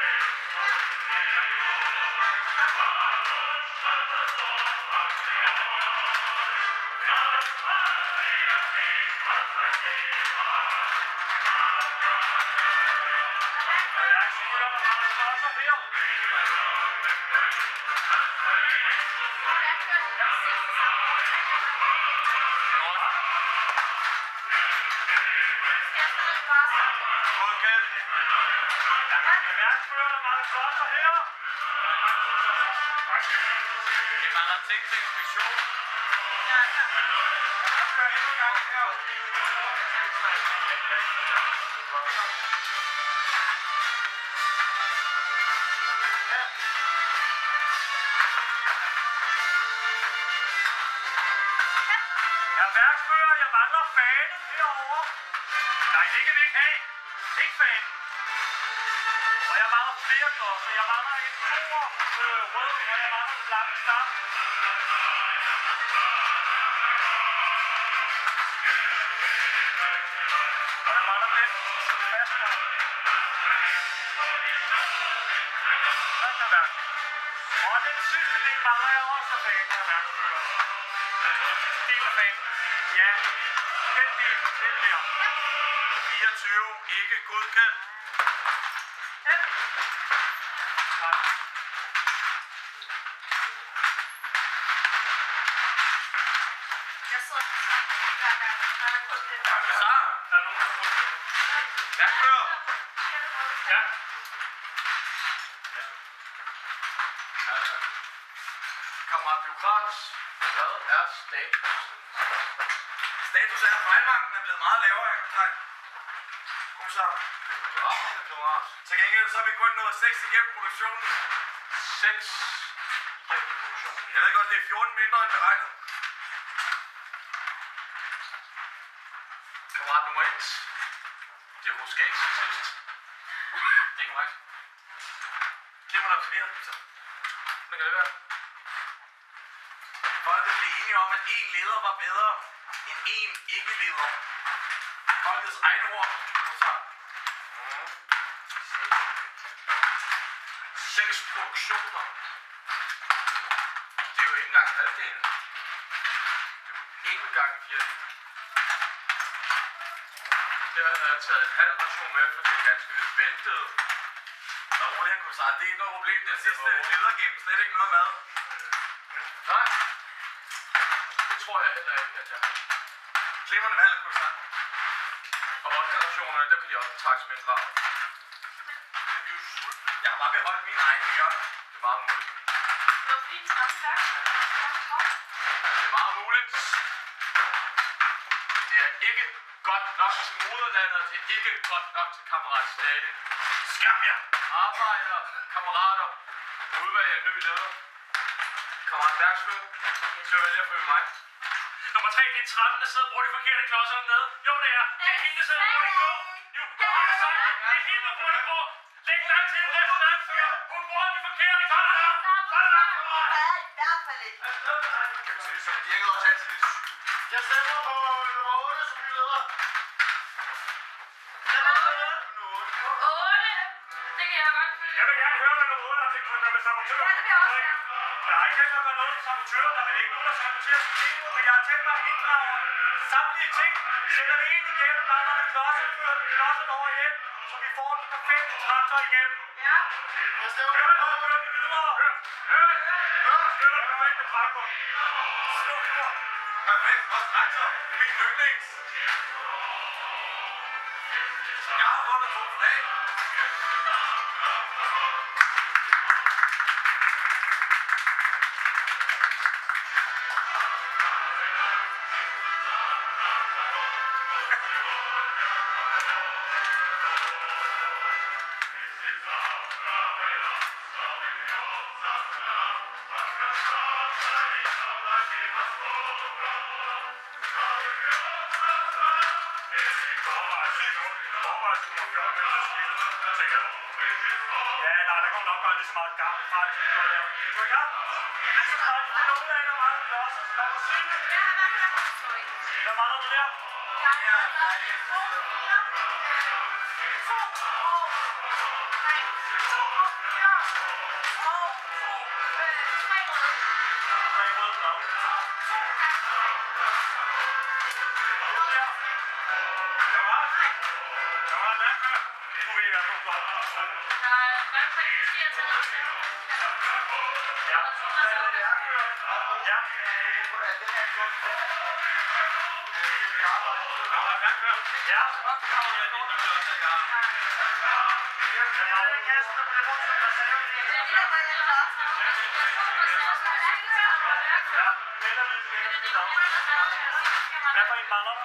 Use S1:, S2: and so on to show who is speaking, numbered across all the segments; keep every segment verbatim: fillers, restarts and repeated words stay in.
S1: Værksfører, jeg mangler fanen herovre. Nej, det kan vi ikke have. Ikke fanen. Og jeg mangler flere klodser. Jeg mangler en stor øh, rød, og jeg mangler en lang stamme. Og jeg mangler den fast på. Sådan er værk. Og den sidste del mangler jeg også af fanen her, værksfører. Den sidste del af fanen. Ja, den del, den der. fireogtyve, ikke godkendt. Ja. Nej.
S2: Jeg sidder med sådan hver gang, når jeg kun det.
S1: Hvad så? Der er nogen, der får det. Hvad kører? Ja.
S3: Kammerat Bureaukrats, hvad er status?
S4: Status er, at fejlmanglen er blevet meget lavere, jeg kan tage. Kom så. Til gengæld så er vi kun nået seks igennem produktionen.
S3: seks igennem produktionen.
S4: Jeg ved godt, det er fjorten mindre end beregnet.
S3: Kammerat nummer et. Det er måske ikke til sidst. Det er korrekt.
S4: Det må der flere, så.
S3: Hvad kan det være?
S4: Folket blev enige om, at én leder var bedre end én ikke-leder. Folkets egne ord. Kom så.
S3: Mm. Seks produktioner. Det er jo ikke engang halvdelen. Det er jo ikke engang en fjerdedel. Der har jeg taget en halv version med, for det er ganske lidt ventet.
S4: Og rolig, han kunne sige, det er ikke noget problem. Den sidste ledergame slet ikke noget mad.
S3: Nej. Det tror jeg heller ikke, at jeg har.
S4: Glimrende valg, kunne du sige.
S3: Og vodka-rationerne, der kan de også trækkes mindre af.
S4: Men vi er jo sultne. Jeg har bare beholdt mine egne i hjørnet.
S3: Det er meget muligt.
S2: Det var fordi den samme værksfører.
S3: Det er meget muligt. Men det er ikke godt nok til moderlandet, det er ikke godt nok til kammerat Stalin.
S4: Skam jer!
S3: Arbejder, kammerater, udvælge en ny leder. Kammerat Værksfører, nu skal jeg vælge at følge mig.
S1: Nummer tre, det er tretten, der sidder og bruger de forkerte klodser nede. Jo, det er. Det er hende, der sidder og bruger de blå. Jo, det har jeg sagt. Det er hende, der bruger de blå. Læg mærke til det, der værksfører. Hun bruger de forkerte klodser. Sådan der, kammerat.
S2: Det er i hvert fald ikke.
S4: Så det virkede også altid lidt sygt.
S3: Jeg stemmer på nummer otte som ny leder.
S2: otte. Det kan jeg godt følge.
S1: Jeg vil gerne høre, hvad nummer otte har tænkt sig at gøre med sabotør.
S2: Ja, det vil jeg også gerne.
S1: Jeg har ikke tænkt mig at gøre noget med sabotør. Der er vel ikke nogen, der saboterer systemet, men jeg har tænkt mig at inddrage samtlige ting. Sætter vi ind igennem, mangler vi klodser, fører vi klodserne over igen, så vi får den perfekte traktor igennem.
S2: Ja.
S3: Jeg stemmer
S1: Hør, nu kører vi videre. Hør, hør, hør. Hør den perfekte traktor.
S4: Slå for. Perfekt, og traktor. Min yndlings. Jeg har vundet to flag.
S1: Ja, nej, der kommer nok godt lige så meget gammel fra det, vi gør der. Vi går i gang. Lige så snart vi finder ud af, hvor meget klodser, så lad os sige det.
S2: Jeg har været her på sorry.
S1: Hvad mangler du der?
S2: Jeg har været her på fire. To år. Nej, to år.
S1: Ja.
S3: Ja, det er nok også, jeg har.
S1: Jeg har en kasse, der bliver brugt som reserve. Ja, vælger lidt, vælger lidt op. Hvad for en mangler?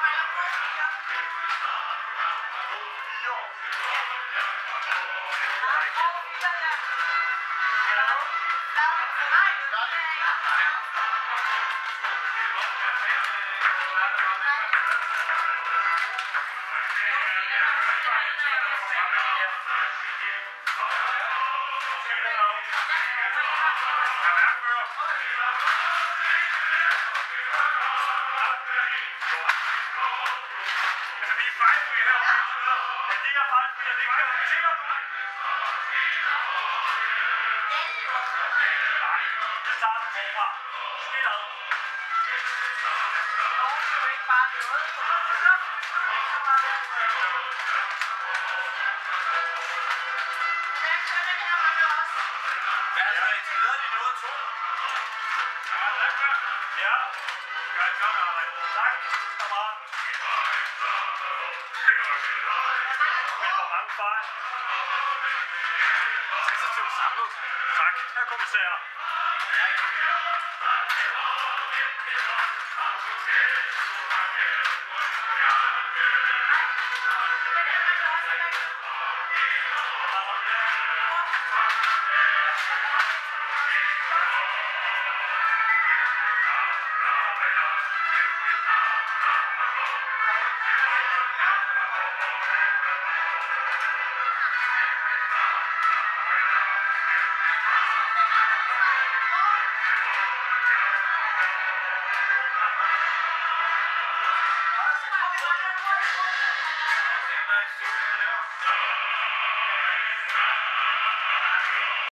S4: Hvad er det, I leder lige noget to?
S1: Ja. Gør et godt arbejde. Tak, kammerat. Men hvor mange fejl?
S4: seksogtyve samlet.
S1: Tak, herr kommissær.